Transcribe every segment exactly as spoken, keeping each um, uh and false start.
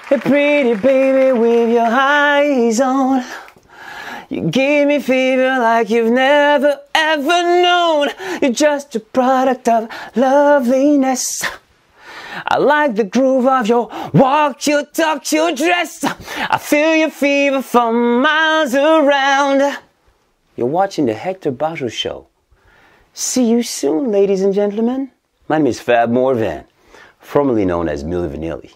Hey pretty baby with your eyes on, you give me fever like you've never ever known. You're just a product of loveliness. I like the groove of your walk, your talk, your dress. I feel your fever from miles around. You're watching the Hector Bajo Show. See you soon, ladies and gentlemen. My name is Fab Morvan, formerly known as Milli Vanilli.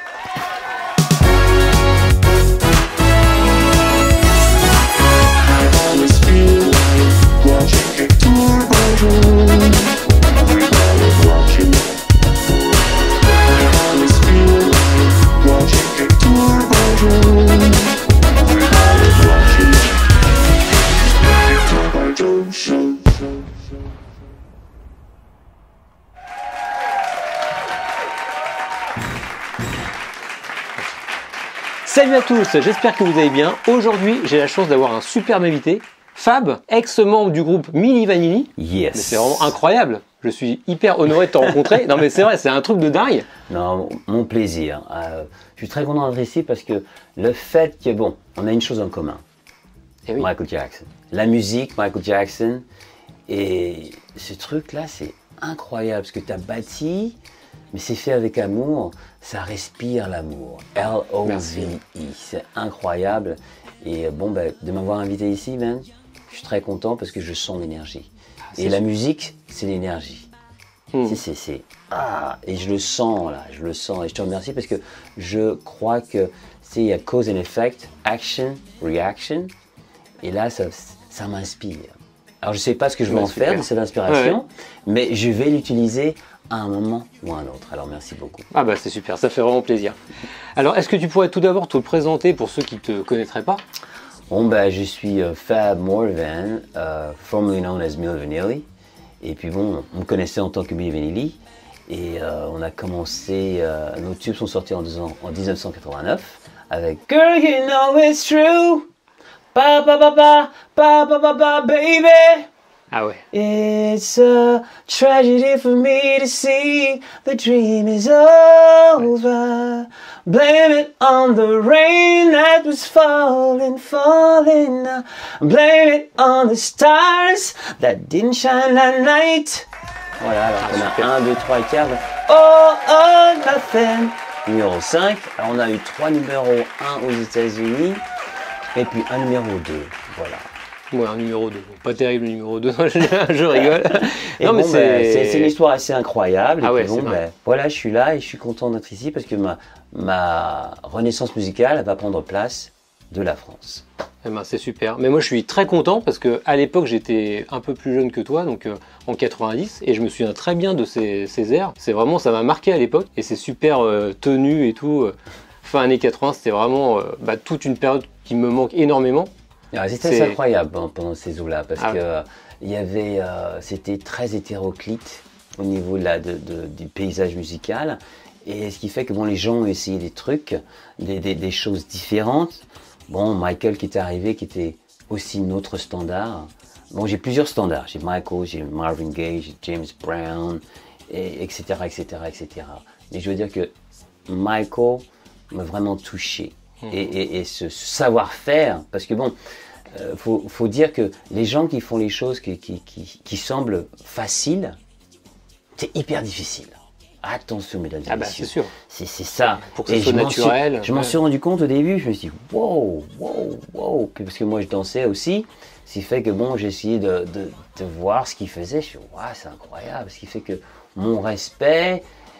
Salut à tous, j'espère que vous allez bien. Aujourd'hui, j'ai la chance d'avoir un superbe invité, Fab, ex-membre du groupe Milli Vanilli. Yes. C'est vraiment incroyable. Je suis hyper honoré de te rencontrer. Non mais c'est vrai, c'est un truc de dingue. Non, mon plaisir. Euh, je suis très content d'être ici parce que le fait que, bon, on a une chose en commun. Eh oui. Michael Jackson. La musique, Michael Jackson. Et ce truc-là, c'est incroyable ce que tu as bâti. Mais c'est fait avec amour, ça respire l'amour. L O V I, c'est incroyable. Et bon, ben, de m'avoir invité ici, man, je suis très content parce que je sens l'énergie. Ah, et la musique, c'est l'énergie. Hmm. C'est, c'est, ah, et je le sens, là, je le sens. Et je te remercie parce que je crois que, il y a cause and effect, action, reaction. Et là, ça, ça m'inspire. Alors, je ne sais pas ce que je vais ouais, en super. faire de cette inspiration, ouais. mais je vais l'utiliser à un moment ou à un autre. Alors merci beaucoup. Ah bah c'est super, ça fait vraiment plaisir. Alors est-ce que tu pourrais tout d'abord te présenter pour ceux qui ne te connaîtraient pas? Bon bah je suis euh, Fab Morvan, uh, formerly known as Milli Vanilli. Et puis bon, on me connaissait en tant que Milli Vanilli. Et euh, on a commencé, euh, nos tubes sont sortis en, en dix-neuf cent quatre-vingt-neuf avec Girl You Know It's True, pa pa pa pa pa pa pa pa baby. Ah ouais. It's a tragedy for me to see the dream is over. Blame it on the rain that was falling, falling. Blame it on the stars that didn't shine that night. Voilà, alors on a un, deux, trois et quatre. Oh, oh, nothing. Numéro cinq. Alors on a eu trois numéros, un aux États-Unis et puis un numéro deux. Voilà. Ouais, un numéro deux. Pas terrible le numéro deux, je rigole. Et non, bon, mais c'est... Ben, c'est une histoire assez incroyable. Ah et ouais, bon, ben, voilà, je suis là et je suis content d'être ici parce que ma, ma renaissance musicale elle va prendre place de la France. Eh ben, c'est super. Mais moi, je suis très content parce qu'à l'époque, j'étais un peu plus jeune que toi, donc euh, en quatre-vingt-dix, et je me souviens très bien de ces, ces airs. C'est vraiment, ça m'a marqué à l'époque et c'est super euh, tenu et tout. Fin années quatre-vingts, c'était vraiment euh, bah, toute une période qui me manque énormément. C'était incroyable hein, pendant ces eaux-là parce ah que ouais. il y avait, euh, c'était très hétéroclite au niveau de la, de, de, du paysage musical et ce qui fait que bon, les gens ont essayé des trucs, des, des, des choses différentes. Bon, Michael qui était arrivé, qui était aussi notre standard. Bon, j'ai plusieurs standards. J'ai Michael, j'ai Marvin Gaye, j'ai James Brown, et, etc., etc., et cetera. Mais je veux dire que Michael m'a vraiment touché. Et, et, et ce, ce savoir-faire, parce que bon, euh, faut, faut dire que les gens qui font les choses qui, qui, qui, qui semblent faciles, c'est hyper difficile. Attention, mesdames et ah bah, messieurs. c'est sûr. C'est ça. Pour que ce soit naturel. Je m'en suis, suis rendu compte au début, je me suis dit, wow, wow, wow. Puis parce que moi, je dansais aussi, ce qui fait que bon, j'ai essayé de, de, de voir ce qu'il faisait. Je suis dit, wow, c'est incroyable. Ce qui fait que mon respect.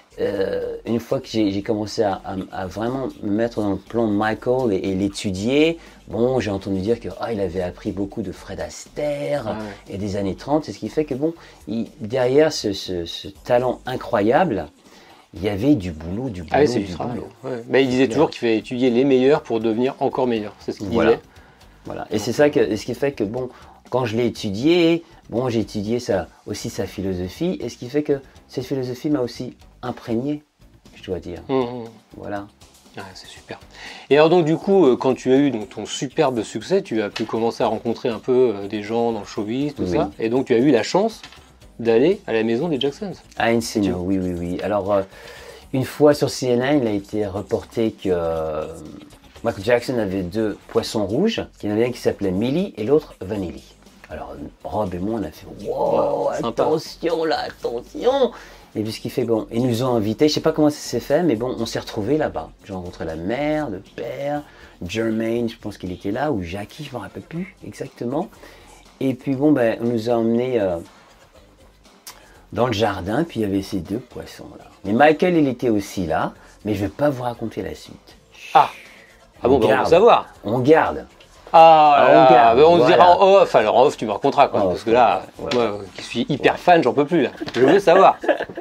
Euh, une fois que j'ai commencé à, à, à vraiment me mettre dans le plan de Michael et, et l'étudier, bon, j'ai entendu dire que ah, il avait appris beaucoup de Fred Astaire ah ouais. et des années trente, c'est ce qui fait que bon, il, derrière ce, ce, ce talent incroyable, il y avait du boulot, du boulot, ah oui, c'est du, du boulot. travail. Ouais. Mais il disait toujours qu'il fallait étudier les meilleurs pour devenir encore meilleur, c'est ce qu'il voilà. disait. Voilà. Et c'est ça que, ce qui fait que bon, quand je l'ai étudié, bon, j'ai étudié ça, aussi sa philosophie, et ce qui fait que cette philosophie m'a aussi imprégné, je dois dire. Mmh. Voilà. Ah, c'est super. Et alors donc du coup, quand tu as eu donc, ton superbe succès, tu as pu commencer à rencontrer un peu des gens dans le showbiz, tout oui. ça, et donc tu as eu la chance d'aller à la maison des Jacksons. À Encino, oui, oui, oui. Alors, euh, une fois sur C N N, il a été reporté que euh, Michael Jackson avait deux poissons rouges. Il y en avait un qui s'appelait Millie et l'autre Vanilly. Alors Rob et moi, on a fait « Wow, attention là, attention !» Et puis ce qui fait, bon, ils nous ont invités, je sais pas comment ça s'est fait, mais bon, on s'est retrouvés là-bas. J'ai rencontré la mère, le père, Jermaine, je pense qu'il était là, ou Jackie, je ne me rappelle plus exactement. Et puis bon, ben, on nous a emmenés euh, dans le jardin, puis il y avait ces deux poissons-là. Mais Michael, il était aussi là, mais je ne vais pas vous raconter la suite. Ah, ah bon, on, ben, on veut savoir. On garde. Ah, ah on, garde, ben on voilà. se dira en off, alors en off tu me raconteras quoi, oh, parce que là, ouais. moi qui suis hyper ouais. fan, j'en peux plus là, je veux savoir.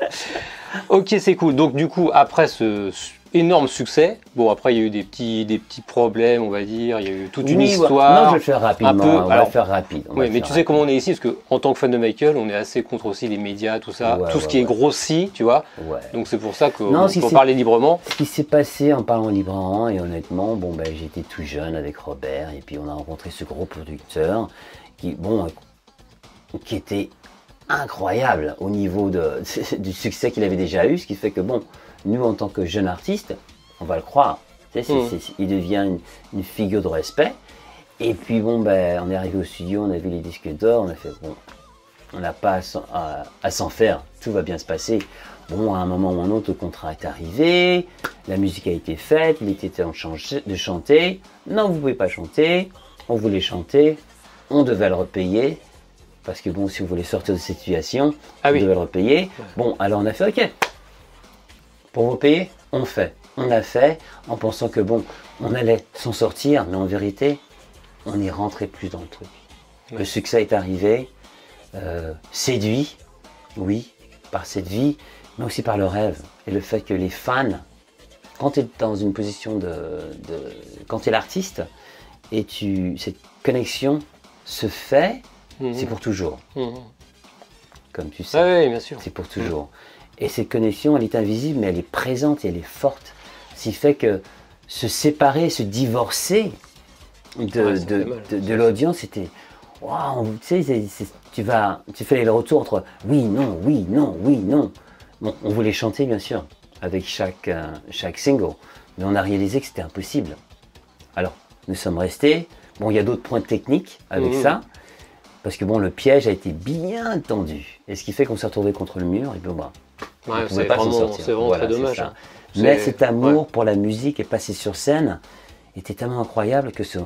Ok, c'est cool, donc du coup, après ce énorme succès, bon après il y a eu des petits, des petits problèmes, on va dire, il y a eu toute une oui, histoire. Non, je vais le faire rapidement, un peu, on va alors, le faire rapide. Oui, mais tu rapide. sais comment on est ici, parce que en tant que fan de Michael, on est assez contre aussi les médias, tout ça, ouais, tout ce ouais, qui ouais. est grossi, tu vois. Ouais. Donc c'est pour ça qu'on peut parler librement. Ce qui s'est passé en parlant librement, et honnêtement, bon ben j'étais tout jeune avec Robert, et puis on a rencontré ce gros producteur qui, bon, qui était incroyable au niveau de, du succès qu'il avait déjà eu, ce qui fait que bon, nous en tant que jeunes artistes, on va le croire, tu sais, mmh. il devient une, une figure de respect. Et puis bon, ben, on est arrivé au studio, on a vu les disques d'or, on a fait bon, on n'a pas à s'en faire, tout va bien se passer. Bon, à un moment ou un autre, le contrat est arrivé, la musique a été faite, il était temps de chanter. Non, vous ne pouvez pas chanter, on voulait chanter, on devait le repayer. Parce que bon, si vous voulez sortir de cette situation, ah vous oui. devez le repayer. Ouais. Bon, alors on a fait OK. Pour vous payer, on fait. On a fait en pensant que bon, on allait s'en sortir, mais en vérité, on est rentré plus dans le truc. Ouais. Le succès est arrivé, euh, séduit, oui, par cette vie, mais aussi par le rêve. Et le fait que les fans, quand tu es dans une position de, de quand tu es l'artiste, et tu, cette connexion se fait, mmh. c'est pour toujours. Mmh. Comme tu sais, ah oui, bien sûr. C'est pour toujours. Mmh. Et cette connexion, elle est invisible, mais elle est présente et elle est forte. Ce qui fait que se séparer, se divorcer de, ouais, de, de, de l'audience, c'était... Waouh, tu sais, tu, vas, tu fais le retour entre oui, non, oui, non, oui, non. Bon, on voulait chanter, bien sûr, avec chaque, euh, chaque single, mais on a réalisé que c'était impossible. Alors, nous sommes restés. Bon, il y a d'autres points techniques avec mmh. ça, parce que bon, le piège a été bien tendu. Et ce qui fait qu'on s'est retrouvé contre le mur, et puis bah, ouais, on ne pouvait pas s'en sortir. C'est vraiment voilà, très dommage. Hein. Mais cet amour ouais. pour la musique et passer sur scène était tellement incroyable que ce,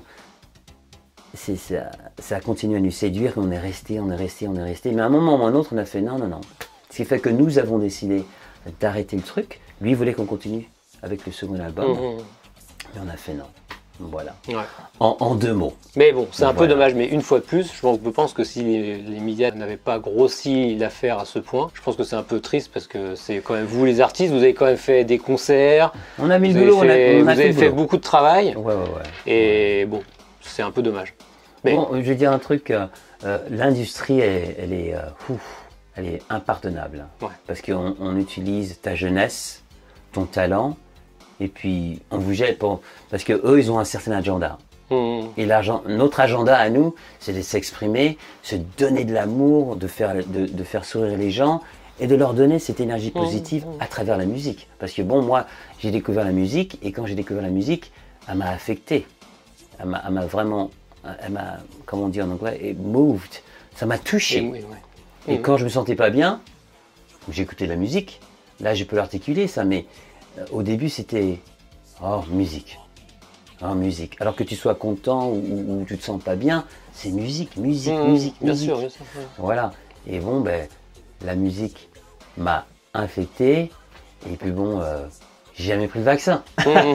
ça, ça a continué à nous séduire. On est resté, on est resté, on est resté. Mais à un moment ou à un autre, on a fait non, non, non. Ce qui fait que nous avons décidé d'arrêter le truc. Lui, il voulait qu'on continue avec le second album. Mmh. Mais on a fait non. Voilà. Ouais. En, en deux mots. Mais bon, c'est un voilà. peu dommage. Mais une fois de plus, je pense que si les, les médias n'avaient pas grossi l'affaire à ce point, je pense que c'est un peu triste parce que c'est quand même vous les artistes, vous avez quand même fait des concerts. On a mis le boulot, fait, on a, on a vous avez fait beaucoup de travail. Ouais, ouais, ouais. Et ouais. bon, c'est un peu dommage. Mais bon, je vais dire un truc. Euh, L'industrie, elle, elle est, euh, ouf, elle est impardonnable. Ouais. Parce qu'on on utilise ta jeunesse, ton talent. Et puis, on vous jette pour... Parce qu'eux, ils ont un certain agenda. Mmh. Et notre agenda à nous, c'est de s'exprimer, se donner de l'amour, de faire, de, de faire sourire les gens et de leur donner cette énergie positive mmh. à travers la musique. Parce que bon, moi, j'ai découvert la musique et quand j'ai découvert la musique, elle m'a affecté. Elle m'a vraiment... Elle m'a, comment on dit en anglais, moved. Ça m'a touché. Et, oui, oui. et mmh. quand je me sentais pas bien, j'écoutais la musique. Là, je peux l'articuler, ça, mais... Au début, c'était oh musique, oh musique. Alors que tu sois content ou, ou, ou tu te sens pas bien, c'est musique, musique, mmh, musique, bien musique. Sûr, bien sûr. Voilà. Et bon, ben la musique m'a infecté. Et puis bon, euh, j'ai jamais pris le vaccin. Mmh.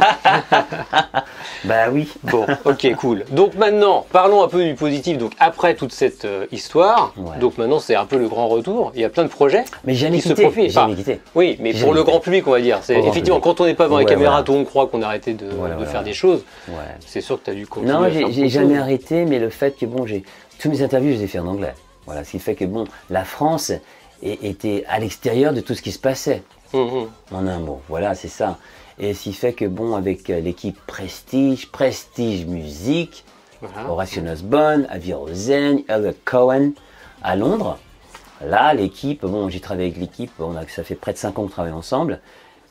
Bah oui. Bon, ok, cool. Donc maintenant, parlons un peu du positif. Donc après toute cette euh, histoire, ouais. donc maintenant c'est un peu le grand retour. Il y a plein de projets mais jamais qui quitté, se profilent. Jamais quitté. Oui, mais pour le grand public, on va dire. C'est effectivement quand on n'est pas devant ouais, la caméra, voilà. tout on croit qu'on a arrêté de, voilà, de voilà. faire des choses. Ouais. C'est sûr que tu as dû continuer. Non, j'ai jamais chose. arrêté, mais le fait que bon, j'ai toutes mes interviews, je les ai fait en anglais. Voilà, ce qui fait que bon, la France était à l'extérieur de tout ce qui se passait. Mmh. En un mot, voilà, c'est ça. Et ce qui fait que, bon, avec l'équipe Prestige, Prestige Musique, voilà. Horatio Osborne, Avi Rosen, Elliot Cohen, à Londres, là, l'équipe, bon, j'ai travaillé avec l'équipe, ça fait près de cinq ans qu'on travaille ensemble,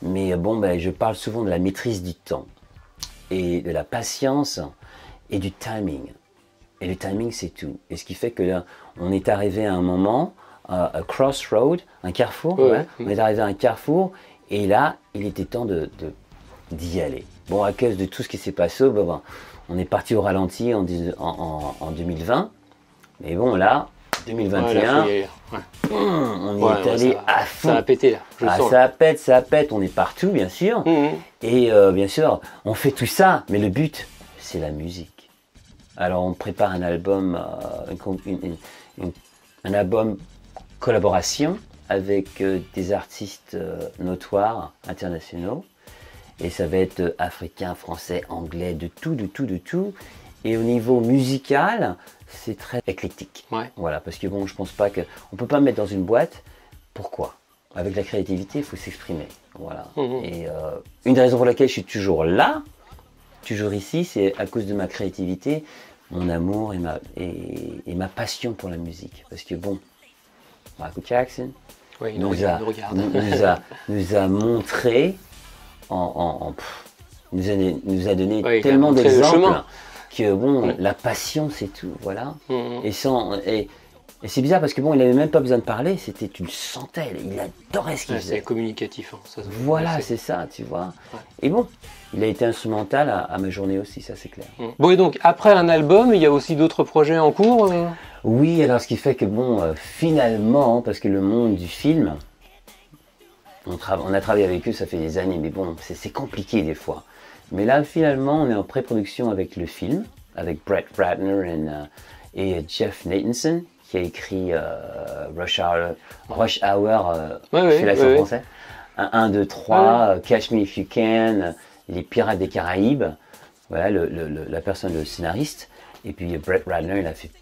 Mais bon, ben, je parle souvent de la maîtrise du temps et de la patience et du timing. Et le timing, c'est tout. Et ce qui fait que là, on est arrivé à un moment, à un crossroad, un carrefour. Ouais, Ouais. ouais. On est arrivé à un carrefour et là, il était temps de, de- d'y aller. Bon, à cause de tout ce qui s'est passé, ben, ben, on est parti au ralenti en, dix- en- en- en deux mille vingt. Mais bon, là, deux mille vingt et Ouais, là, un, faut y aller, ouais. hum, on y Ouais, est ouais, allé ça va- à fond. Ça a pété là, je le Ah, sens. ça pète, ça pète, on est partout, bien sûr. Mhm. Et euh, bien sûr, on fait tout ça, mais le but, c'est la musique. Alors, on prépare un album, euh, une com- une- une- une- un album collaboration avec euh, des artistes euh, notoires, internationaux. Et ça va être euh, africain, français, anglais, de tout, de tout, de tout. Et au niveau musical, c'est très éclectique. Ouais. Voilà, parce que bon, je pense pas que on peut pas me mettre dans une boîte. Pourquoi? Avec la créativité, il faut s'exprimer. Voilà. Mhm. Et euh, une des raisons pour laquelle je suis toujours là, toujours ici, c'est à cause de ma créativité, mon amour et ma, et, et ma passion pour la musique. Parce que bon, Michael Jackson Ouais, il nous nous, regarde, a, nous regarde. nous- nous a, nous a montré, en, en- en- pff, nous, a, nous a donné Ouais, il a tellement montré le d'exemples chemin. que bon, Mm. la passion c'est tout, voilà. Mhm. Et, sans, et, et c'est bizarre parce que bon, il n'avait même pas besoin de parler, c'était, tu le sentais, il adorait ce qu'il Ouais, c'est faisait. communicatif. Hein, ça, ça- Voilà, c'est- c'est ça, tu vois. Ouais. Et bon, il a été instrumental à, à ma journée aussi, ça c'est clair. Mhm. Bon, et donc, après un album, il y a aussi d'autres projets en cours euh Oui, alors ce qui fait que bon, euh, finalement, parce que le monde du film, on, tra- on a travaillé avec eux, ça fait des années, mais bon, c'est c'est compliqué des fois. Mais là, finalement, on est en pré-production avec le film, avec Brett Ratner and, euh, et Jeff Nathanson, qui a écrit euh, Rush Hour, Rush Hour euh, Ouais, je ouais, fais l'accent ouais, ouais. français, un, deux, trois, euh, Catch Me If You Can, euh, Les Pirates des Caraïbes, voilà, le, le- le- la personne, le scénariste. Et puis euh, Brett Ratner, il a fait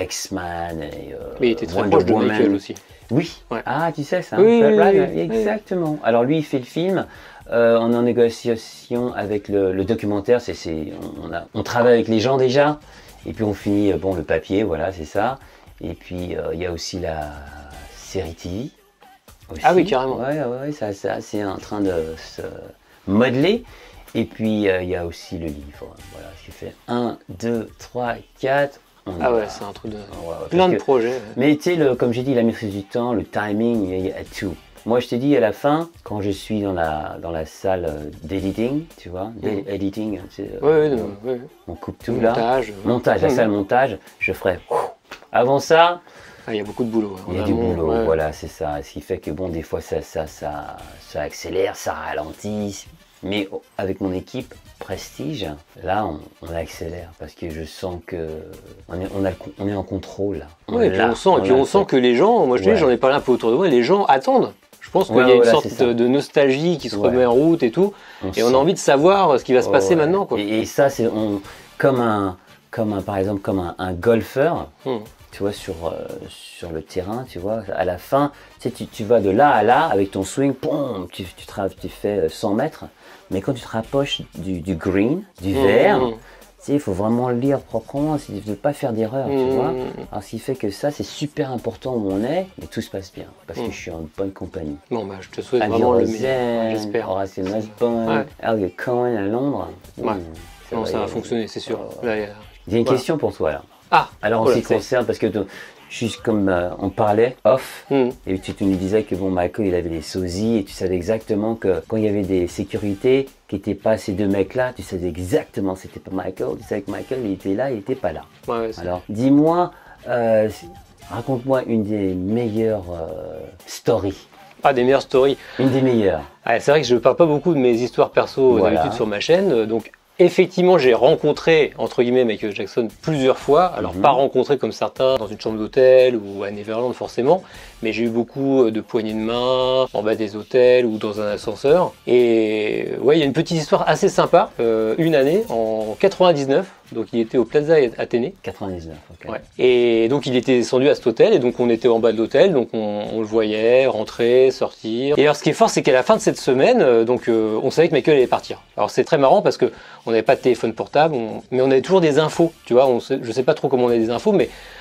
X-Man et euh, Mais il était très Wonder proche de Woman. Michael aussi. Oui. Ouais. Ah, tu sais ça. Oui, Brett oui, Ratner, oui, oui. exactement. Alors lui, il fait le film. Euh, on est en négociation avec le, le documentaire. C'est, c'est, on, on a, on travaille avec les gens déjà. Et puis on finit, euh, bon, le papier, voilà, c'est ça. Et puis euh, il y a aussi la série T V. Aussi. Ah oui, carrément. Ouais, ouais, ouais, ça, ça, c'est en train de se modeler. Et puis euh, il y a aussi le livre. Voilà, ce qui fait un, deux, trois, quatre. On y Ah ouais, va. c'est un truc de... Ouais, ouais, Plein parce de que- projets. ouais. mais tu sais, le- comme j'ai dit, la maîtrise du temps, le timing, il y a- il y a tout. Moi, je te dis à la fin, quand je suis dans la, dans la salle euh, d'editing, tu vois, Mhm. editing, tu sais, Ouais, ouais, euh, non, ouais. on coupe tout là. Montage. ouais. Montage, la Mhm. salle montage, je ferai. Avant ça, Ah, il y a beaucoup de boulot. ouais, il y a en du amont, boulot, ouais. voilà, c'est ça. Ce qui fait que bon, des fois, ça, ça, ça, ça accélère, ça ralentit. Mais oh, avec mon équipe Prestige, là, on, on accélère parce que je sens que on est, on a le con- on est en contrôle. Là. Ouais, et puis l'a, on sent, et puis l'a on fait. sent que les gens, moi je te dis, Ouais. j'en ai parlé un peu autour de moi, les gens attendent. Je pense qu'il Ouais, y a une voilà, sorte c'est ça. de, de nostalgie qui se Ouais. remet en route et tout, et on sent. a envie de savoir ce qui va se Oh, passer ouais. maintenant. Quoi. Et, et ça, c'est on- comme un, comme un, par exemple, comme un, un golfeur, Hmm. tu vois, sur, euh, sur le terrain, tu vois, à la fin, tu sais, tu, tu vas de là à là avec ton swing, pom, tu, tu, te ra- tu fais cent mètres, mais quand tu te rapproches du, du green, du Hmm, vert, hmm, tu sais, il faut vraiment le lire proprement, c'est de ne pas faire d'erreur, tu hmm, vois. hmm. Alors, ce qui fait que ça, c'est super important où on est, mais tout se passe bien, parce Hmm. que je suis en bonne compagnie. Bon, bah, je te souhaite Avi vraiment le Rosen, meilleur, ouais, j'espère. Horacio Nussbaum, Ouais. Elliot Cohen à Londres. Ouais. Hmm, Non, ça y va aller. fonctionner, c'est sûr. Oh. Là, il y a- J'ai une Voilà. question pour toi là. Ah, Alors en voilà, ce qui c'est- concerne, parce que tu- juste comme euh, on parlait off, Hmm. et tu, tu nous disais que bon Michael il avait des sosies et tu savais exactement que quand il y avait des sécurités qui n'étaient pas ces deux mecs là, tu savais exactement c'était pas Michael, tu savais que Michael il était là, il était pas là. Ouais, ouais, c'est- Alors dis-moi, euh, raconte-moi une des meilleures euh, stories, Ah, des meilleures stories. une des meilleures. Ouais, c'est vrai que je ne parle pas beaucoup de mes histoires perso Voilà. d'habitude sur ma chaîne, euh, donc effectivement j'ai rencontré entre guillemets Michael Jackson plusieurs fois, alors Mhm. pas rencontré comme certains dans une chambre d'hôtel ou à Neverland forcément, mais j'ai eu beaucoup euh, de poignées de main en bas des hôtels ou dans un ascenseur. Et euh, ouais, il y a une petite histoire assez sympa. Euh, une année en quatre-vingt-dix-neuf, donc il était au Plaza Athénée. quatre-vingt-dix-neuf, ok. Ouais. Et donc il était descendu à cet hôtel et donc on était en bas de l'hôtel, donc on, on le voyait rentrer, sortir. Et alors ce qui est fort, c'est qu'à la fin de cette semaine, euh, donc euh, on savait que Michael allait partir. Alors c'est très marrant parce que on n'avait pas de téléphone portable, on- mais on avait toujours des infos, tu vois. On sait, je sais pas trop comment on a des infos, mais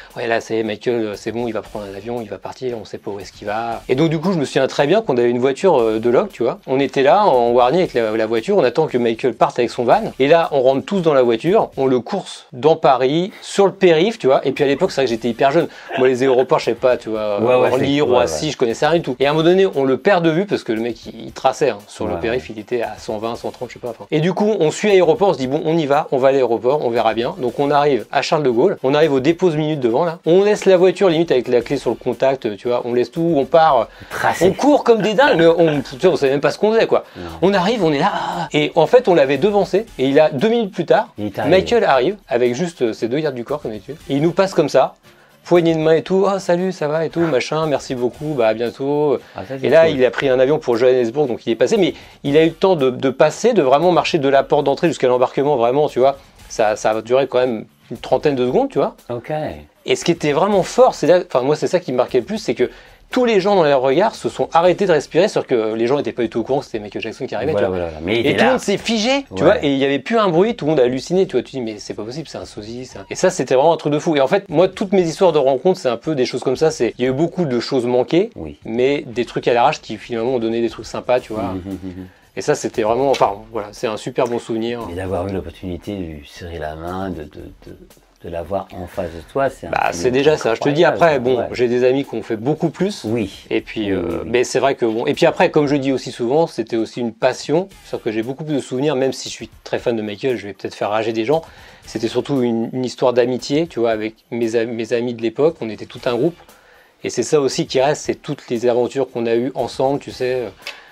ouais là c'est Michael, c'est bon, il va prendre un avion, il va partir, on sait pas où est-ce qu'il va. Et donc du coup je me souviens très bien qu'on avait une voiture de log, tu vois. On était là en warning avec la, la voiture, on attend que Michael parte avec son van. Et là on rentre tous dans la voiture, on le course dans Paris, sur le périph', tu vois. Et puis à l'époque c'est vrai que j'étais hyper jeune. Moi les aéroports je sais pas, tu vois, ouais, ouais, Orly, Roissy, ouais. Je connaissais rien du tout. Et à un moment donné on le perd de vue parce que le mec il, il traçait hein, sur ouais, le périph', ouais. Il était à cent vingt, cent trente, je sais pas. Enfin. Et du coup on suit l'aéroport, on se dit bon on y va, on va à l'aéroport, on verra bien. Donc on arrive à Charles de Gaulle, on arrive au dépose minutes devant là, on laisse la voiture limite avec la clé sur le contact, tu vois, on laisse tout, on part, Tracé. On court comme des dingues, mais on, tu sais, on savait même pas ce qu'on faisait quoi. Non. On arrive, on est là, et en fait on l'avait devancé, et il a deux minutes plus tard, Michael arrive avec juste ses deux gardes du corps comme d'habitude, et il nous passe comme ça. Poignée de main et tout, oh salut, ça va et tout, machin, merci beaucoup, bah à bientôt. Ah, ça, et là, cool. Il a pris un avion pour Johannesburg, donc il est passé, mais il a eu le temps de, de passer, de vraiment marcher de la porte d'entrée jusqu'à l'embarquement, vraiment, tu vois. Ça, ça a duré quand même une trentaine de secondes, tu vois. Ok. Et ce qui était vraiment fort, c'est là, enfin moi c'est ça qui me marquait le plus, c'est que tous les gens dans leur regard se sont arrêtés de respirer, sur que les gens n'étaient pas du tout au courant que c'était Michael Jackson qui arrivait. Voilà, tu vois. Voilà, mais et tout le monde s'est figé, tu ouais. vois, et il n'y avait plus un bruit, tout le monde a halluciné, tu vois. Tu dis, mais c'est pas possible, c'est un sosie. Un... Et ça, c'était vraiment un truc de fou. Et en fait, moi, toutes mes histoires de rencontres, c'est un peu des choses comme ça. C'est, il y a eu beaucoup de choses manquées, oui. mais des trucs à l'arrache qui finalement ont donné des trucs sympas, tu vois. Mmh, mmh, mmh. Et ça, c'était vraiment, enfin, voilà, c'est un super bon souvenir. Et d'avoir eu l'opportunité de lui serrer la main, de. de, de... de l'avoir en face de toi, c'est bah, c'est déjà ça. Je te dis après, bon, ouais. J'ai des amis qui ont fait beaucoup plus. Oui. Et puis, oui, euh, oui, oui. mais c'est vrai que bon. Et puis après, comme je dis aussi souvent, c'était aussi une passion. C'est-à-dire que j'ai beaucoup plus de souvenirs, même si je suis très fan de Michael, je vais peut-être faire rager des gens. C'était surtout une, une histoire d'amitié, tu vois, avec mes, mes amis de l'époque. On était tout un groupe. Et c'est ça aussi qui reste, c'est toutes les aventures qu'on a eues ensemble, tu sais.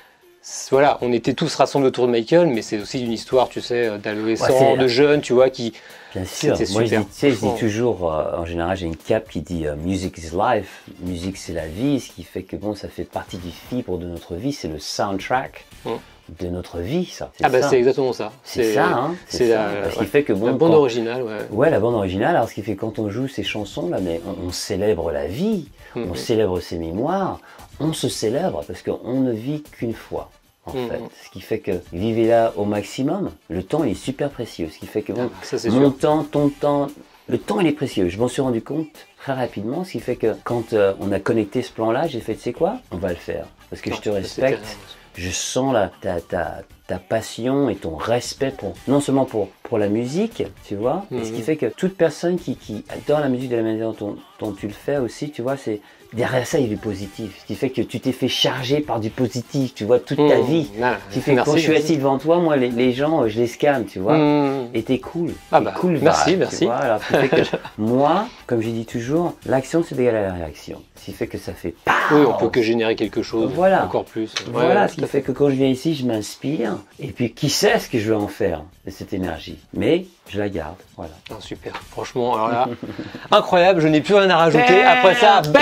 Voilà, on était tous rassemblés autour de Michael, mais c'est aussi une histoire, tu sais, d'adolescents, ouais, de jeunes, tu vois, qui... Bien sûr, moi je dis, tu sais, je dis toujours, euh, en général j'ai une cape qui dit euh, « Music is life », musique c'est la vie, ce qui fait que bon, ça fait partie du fibre de notre vie, c'est le soundtrack mmh. de notre vie, ça. Ah bah c'est exactement ça. C'est ça, hein. C'est la, la, ouais. fait que, bon, la bande quand... originale, ouais. Ouais, la bande originale, alors ce qui fait que quand on joue ces chansons-là, mais on, on célèbre la vie, mmh. on célèbre ses mémoires, on se célèbre parce qu'on ne vit qu'une fois. En mmh. fait, ce qui fait que vivez-la au maximum. Le temps il est super précieux, ce qui fait que bon, ça, mon sûr. temps, ton temps, le temps il est précieux. Je m'en suis rendu compte très rapidement, ce qui fait que quand euh, on a connecté ce plan-là, j'ai fait, tu sais quoi, on va le faire parce que non, je te respecte, je sens la, ta, ta, ta passion et ton respect pour non seulement pour pour la musique, tu vois, mmh. et ce qui fait que toute personne qui, qui adore la musique de la manière dont, dont tu le fais aussi, tu vois, c'est derrière ça, il y a du positif. Ce qui fait que tu t'es fait charger par du positif, tu vois, toute mmh. ta vie. Ah, ce qui fait que quand je suis assis devant toi, moi, les, les gens, je les scanne, tu vois. Mmh. Et t'es cool. Ah bah, cool merci, vibe, merci. Tu vois. Alors, ce qui fait que moi, comme je dis toujours, l'action, c'est égal à la réaction. Ce qui fait que ça fait pas. Oui, on peut que générer quelque chose, voilà. encore plus. Voilà, ouais, ce qui fait que quand je viens ici, je m'inspire. Et puis, qui sait ce que je vais en faire de cette énergie. Mais je la garde, voilà. Ah, super, franchement, alors là, incroyable, je n'ai plus rien à rajouter. Après ça, bam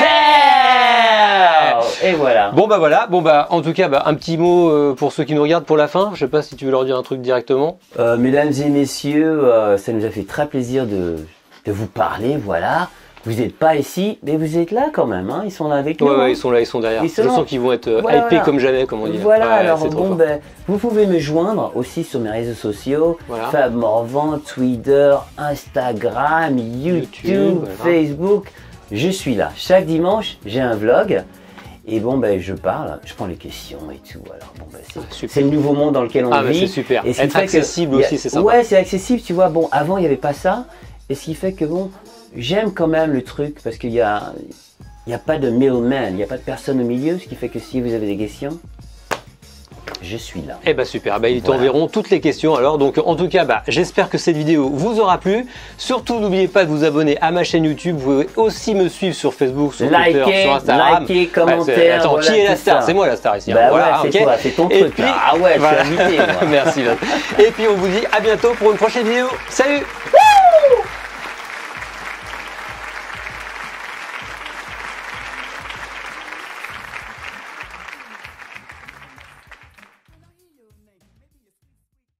et voilà. Bon bah voilà, bon bah en tout cas, bah, un petit mot euh, pour ceux qui nous regardent pour la fin. Je sais pas si tu veux leur dire un truc directement. Euh, mesdames et messieurs, euh, ça nous a fait très plaisir de, de vous parler, voilà. Vous n'êtes pas ici, mais vous êtes là quand même, hein. Ils sont là avec nous. Ouais, hein. ouais, ils sont là, ils sont derrière. Ils sont je sens qu'ils vont être voilà, hypés voilà. comme jamais, comme on dit. Voilà, ouais, alors bon, ben, vous pouvez me joindre aussi sur mes réseaux sociaux, voilà. Fab Morvan, Twitter, Instagram, YouTube, YouTube voilà. Facebook. Je suis là. Chaque dimanche, j'ai un vlog. Et bon, ben, je parle, je prends les questions et tout. Alors, bon, ben, c'est, c'est le nouveau monde dans lequel on ah, vit. C'est super. Et être accessible aussi, c'est sympa. Ouais, c'est accessible, tu vois. Bon, avant, il n'y avait pas ça. Et ce qui fait que, bon, j'aime quand même le truc parce qu'il y a, il n'y a pas de middleman, il n'y a pas de personne au milieu. Ce qui fait que si vous avez des questions, je suis là. Eh bah super, bah, ils voilà. t'enverront toutes les questions alors. Donc en tout cas, bah, j'espère que cette vidéo vous aura plu. Surtout, n'oubliez pas de vous abonner à ma chaîne YouTube. Vous pouvez aussi me suivre sur Facebook, sur likez, Twitter, sur Instagram. Likez, commenter. Bah, attends, voilà, qui est la star? C'est moi la star ici. Bah hein. Voilà, ouais, c'est okay. toi, c'est ton Et truc. Puis, ah ouais, voilà. je suis invité. Merci. Et puis on vous dit à bientôt pour une prochaine vidéo. Salut!